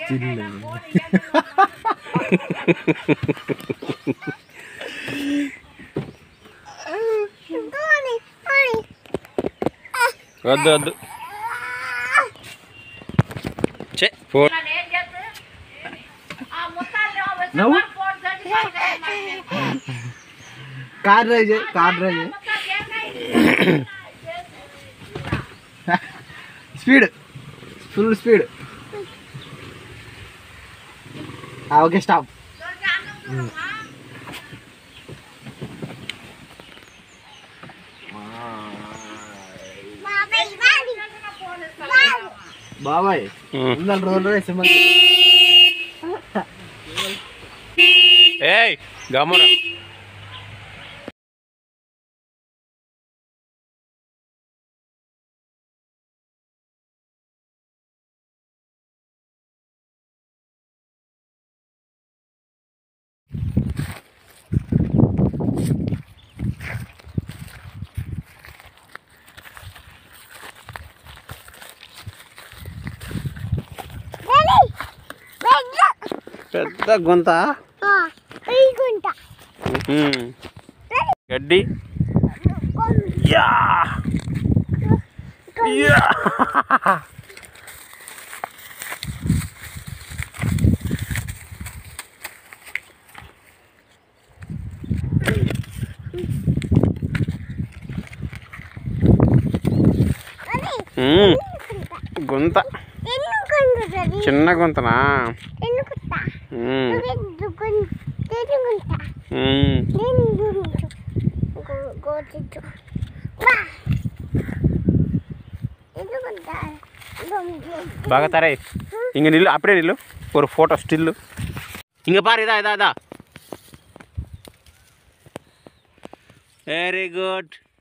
వద్దు వద్దు car drive speed full speed okay stop बाबाई रोल ए गमरा పెద్ద గుంత గడ్డి యా యా గుంత చిన్న గుంతనా బాగా తరే ఇంక నిల్లు అప్పుడే నిల్లు ఒక ఫోటో స్టిల్ ఇంక పారు ఇదా ఇదా ఇదా వెరీ గుడ్